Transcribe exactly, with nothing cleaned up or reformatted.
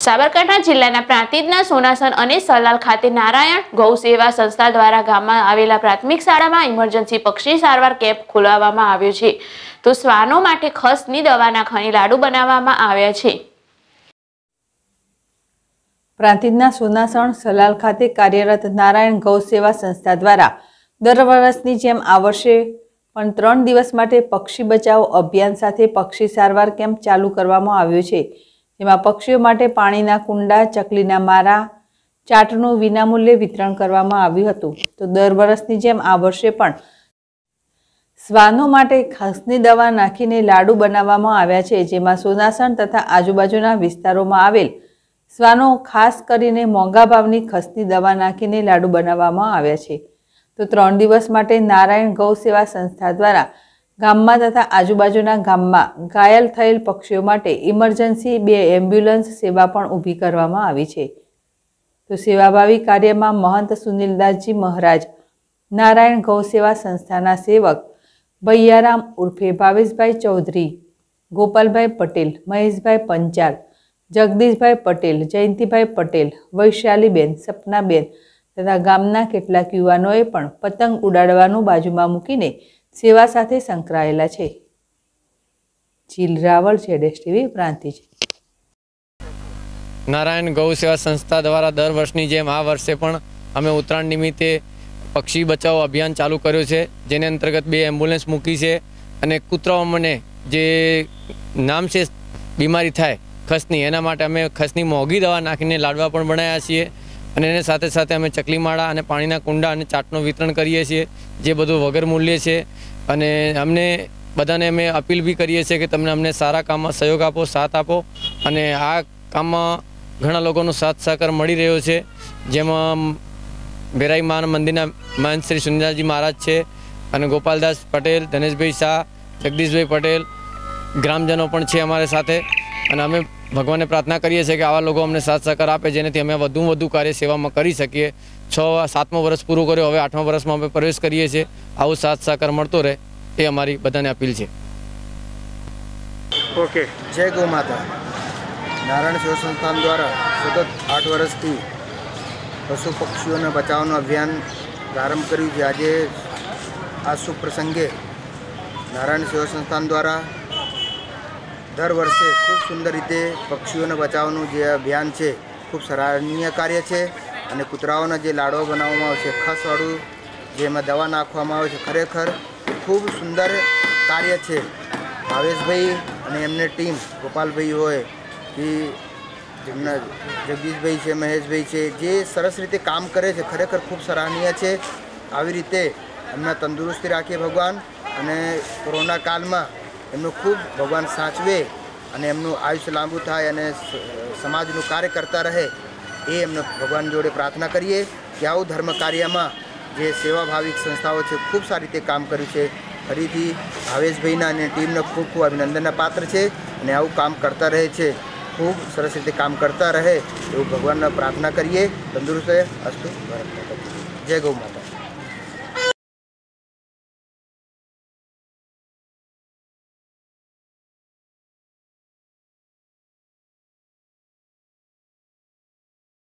સાબરકાંઠા જિલ્લાના પ્રાંતિજના સોનાસણ અને સલાલ ખાતે નારાયણ ગૌ સેવા સંસ્થા દ્વારા ગામમાં આવેલા પ્રાથમિક શાળામાં ઇમરજન્સી પક્ષી સારવાર કેમ્પ ખોલાવવામાં આવ્યો છે. તો શ્વાનો માટે ખસની દવાના ખણી લાડુ બનાવવામાં આવ્યા છે. પ્રાંતિજના સોનાસણ સલાલ ખાતે કાર્યરત નારાયણ ગૌ સેવા સંસ્થા દ્વારા દર વર્ષની જેમ આ વર્ષે પણ ત્રણ દિવસ માટે પક્ષી બચાવો અભિયાન સાથે પક્ષી સારવાર કેમ્પ ચાલુ કરવામાં આવ્યો છે. જેમાં પક્ષીઓ માટે પાણીના કુંડા, ચકલીના મારા, ચાટનું વિનામૂલ્યે વિતરણ કરવામાં આવ્યું હતું. તો દર વર્ષની જેમ આ વર્ષે પણ શ્વાનો માટે ખસની દવા નાખીને લાડુ બનાવવામાં આવ્યા છે. જેમાં સોનાસણ તથા આજુબાજુના વિસ્તારોમાં આવેલ શ્વાનો ખાસ કરીને મોંઘા ભાવની ખસની દવા નાખીને લાડુ બનાવવામાં આવ્યા છે. તો ત્રણ દિવસ માટે નારાયણ ગૌ સેવા સંસ્થા દ્વારા ગામમાં તથા આજુબાજુના ગામમાં ઘાયલ થયેલ પક્ષીઓ માટે ઇમરજન્સી બે એમ્બ્યુલન્સ સેવા પણ ઊભી કરવામાં આવી છે. તો સેવાભાવી કાર્યમાં મહંત સુનિલદાસજી મહારાજ, નારાયણ ગૌ સેવા સંસ્થાના સેવક ભૈયારામ ઉર્ફે ભાવેશભાઈ ચૌધરી, ગોપાલભાઈ પટેલ, મહેશભાઈ પંચાલ, જગદીશભાઈ પટેલ, જયંતિભાઈ પટેલ, વૈશાલીબેન, સપનાબેન તથા ગામના કેટલાક યુવાનોએ પણ પતંગ ઉડાડવાનું બાજુમાં મૂકીને સેવા સાથે સંકળાયેલા છે. જીલ Raval, Z S T V Prantij. Narayan ગૌ સેવા સંસ્થા દ્વારા દર વર્ષની જેમ આ વર્ષે પણ અમે ઉત્તરાયણ નિમિત્તે પક્ષી બચાવો અભિયાન ચાલુ કર્યું છે. જેને અંતર્ગત બે એમ્બ્યુલન્સ મૂકી છે અને કૂતરાઓને જે નામ છે બીમારી થાય ખસની, એના માટે અમે ખસની મોંઘી દવા નાખીને લાડવા પણ બનાવ્યા છીએ. અને એને સાથે સાથે અમે ચકલીમાળા અને પાણીના કુંડા અને ચાટનું વિતરણ કરીએ છીએ, જે બધું વગર મૂલ્યે છે. અને અમને બધાને અમે અપીલ બી કરીએ છીએ કે તમને અમને સારા કામમાં સહયોગ આપો, સાથ આપો. અને આ કામમાં ઘણા લોકોનો સાથ સહકાર મળી રહ્યો છે. જેમાં ભેરાઈ માના મંદિરના મહંત શ્રી સુનિલદાસજી મહારાજ છે અને ગોપાલદાસ પટેલ, ધનેશભાઈ શાહ, જગદીશભાઈ પટેલ, ગ્રામજનો પણ છે અમારી સાથે. અને અમે ભગવાનને પ્રાર્થના કરીએ છીએ કે આવા લોકો અમને સાથ સહકાર આપે, જેનાથી અમે વધુ વધુ કાર્ય સેવામાં કરી શકીએ. છ સાતમો વર્ષ પૂરું કર્યો, હવે આઠમા વર્ષમાં અમે પ્રવેશ કરીએ છીએ. આવું સાથ સહકાર મળતો રહે એ અમારી બધાને અપીલ છે. ઓકે. જય ગૌ માતા. નારાયણ સેવા સંસ્થાન દ્વારા સતત આઠ વર્ષથી પશુ પક્ષીઓને બચાવવાનું અભિયાન પ્રારંભ કર્યું છે. આજે આ શુભ પ્રસંગે નારાયણ સેવા સંસ્થાન દ્વારા દર વર્ષે ખૂબ સુંદર રીતે પક્ષીઓને બચાવવાનું જે અભિયાન છે ખૂબ સરાહનીય કાર્ય છે. અને કૂતરાઓના જે લાડવા બનાવવામાં આવે છે, ખસવાળું જેમાં દવા નાખવામાં આવે છે, ખરેખર ખૂબ સુંદર કાર્ય છે. ભાવેશભાઈ અને એમને ટીમ, ગોપાલભાઈ હોય કે જેમના જગદીશભાઈ છે, મહેશભાઈ છે, જે સરસ રીતે કામ કરે છે, ખરેખર ખૂબ સરાહનીય છે. આવી રીતે એમને તંદુરસ્તી રાખીએ ભગવાન, અને કોરોના કાળમાં એમનું ખૂબ ભગવાન સાચવે અને એમનું આયુષ્ય લાંબુ થાય અને સમાજનું કાર્ય કરતા રહે, એ એમને ભગવાન જોડે પ્રાર્થના કરીએ કે આવું ધર્મ કાર્યમાં જે સેવાભાવિક સંસ્થાઓ છે ખૂબ સારી રીતે કામ કર્યું છે. ફરીથી ભાવેશભાઈના અને ટીમને ખૂબ ખૂબ અભિનંદનના પાત્ર છે અને આવું કામ કરતા રહે છે, ખૂબ સરસ રીતે કામ કરતા રહે એવું ભગવાનને પ્રાર્થના કરીએ. તંદુરસ્ત અસ્તુ. જય ગૌ માતા.